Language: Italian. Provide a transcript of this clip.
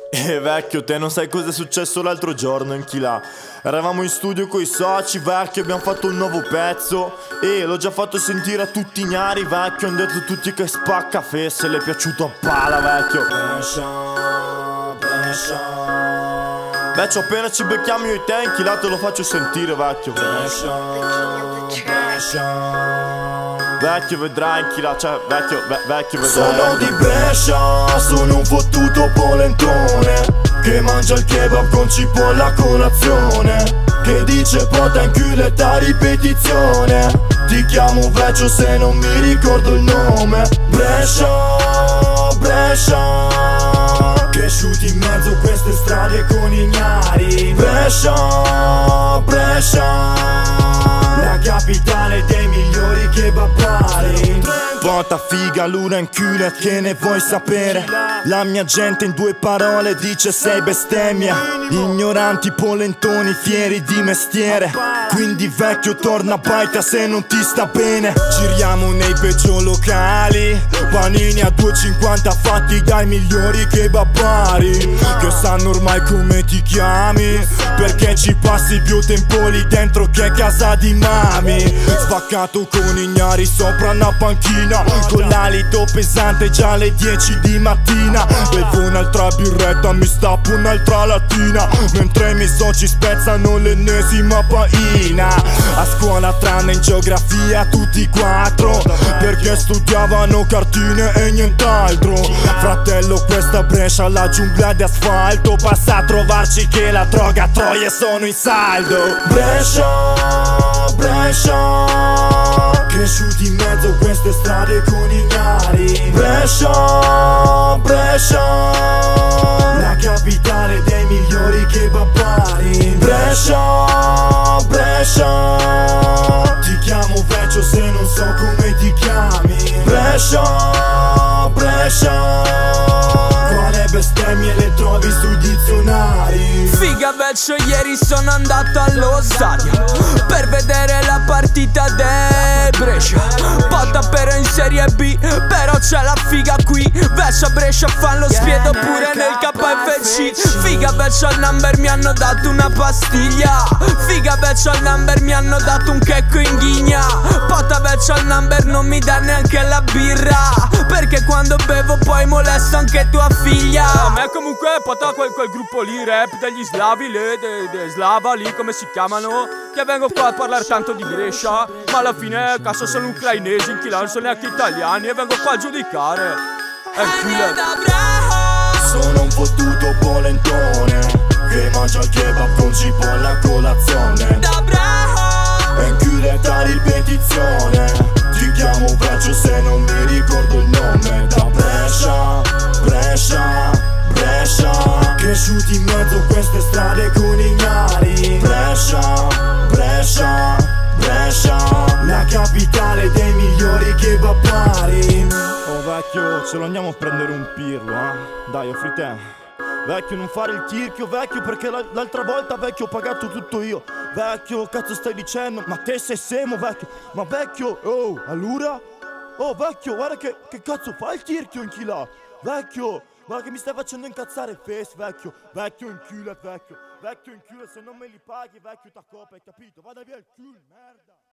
Vecchio, te non sai cosa è successo l'altro giorno in Chilà. Eravamo in studio coi soci, vecchio, abbiamo fatto un nuovo pezzo e l'ho già fatto sentire a tutti ignari, vecchio. Hanno detto tutti che spacca fesse, le è piaciuto a pala, vecchio. Vecchio, appena ci becchiamo io e te in Chilà te lo faccio sentire, vecchio. Vecchio vedrai in Chilà, cioè vecchio vedrai. Sono di Brescia, sono un fottuto polentone che mangia il kebab con cipolla a colazione, che dice porta in culetta a ripetizione. Ti chiamo vecchio se non mi ricordo il nome. Brescia, Brescia, cresciuti in mezzo a queste strade con ignari. Brescia, Brescia, la capitale dei migliori kebabari. Porta figa, luna in culo, che ne vuoi sapere? La mia gente in due parole dice sei bestemmia. Ignoranti polentoni fieri di mestiere. Quindi vecchio torna a baita se non ti sta bene. Giriamo nei peggio locali, panini a 2,50 fatti dai migliori kebabari, che sanno ormai come ti chiami, perché ci passi più tempo lì dentro che casa di mami. Spaccato con ignari sopra una panchina, con l'alito pesante già alle 10 di mattina. Bevo un'altra birretta, mi stappo un'altra lattina, mentre i miei soci spezzano l'ennesima paina. A scuola tranne in geografia tutti quattro, perché studiavano cartine e nient'altro. Fratello, questa Brescia la giungla di asfalto, passa a trovarci che la droga a troie sono in saldo. Brescia, Brescia, cresciuti in mezzo a queste strade con ignari. Brescia, Brescia, la capitale dei migliori kebabari. Brescia, Brescia, ti chiamo vecchio se non so come ti chiami. Brescia, Brescia, quale bestemmie le trovi sui dizionari. Figa vecchio, ieri sono andato allo stadio per vedere la partita del Brescia. Potta però in Serie B, però c'è la figa qui. Vecchio Brescia fan lo spiedo pure nel KFC. Figa vecchio al number mi hanno dato una pastiglia. Figa vecchio al number mi hanno dato un checco in ghigna. Potta vecchio al number non mi dà neanche la birra, perché quando bevo poi molesto anche tua figlia. A me comunque porta quel gruppo lì, rap degli slavi, de slava lì come si chiamano, che vengo qua a parlare tanto di Brescia, ma alla fine cazzo sono ucrainesi, in Chilà non sono neanche italiani, e vengo qua a giudicare. Sono un fottuto polentone che mangia il kebab con cipolla a colazione, e in culetta a ripetizione. Ti chiamo vecchio se non mi ricordo il nome. Da Brescia, Brescia, Brescia, cresciuti in mezzo a queste strade con ignari. Brescia, Brescia, Brescia, la capitale dei migliori kebabari. Oh vecchio, ce lo andiamo a prendere un pirlo, eh? Dai, offri te. Vecchio, non fare il tirchio, vecchio, perché l'altra volta, vecchio, ho pagato tutto io. Vecchio, cazzo stai dicendo? Ma te sei semo, vecchio. Ma vecchio, oh, allora? Oh, vecchio, guarda che cazzo fa il tirchio in Chilà. Vecchio, guarda che mi stai facendo incazzare fes, vecchio. Vecchio in culo, vecchio. Vecchio in culo, se non me li paghi, vecchio, t'accopa, hai capito? Vada via il culo, merda.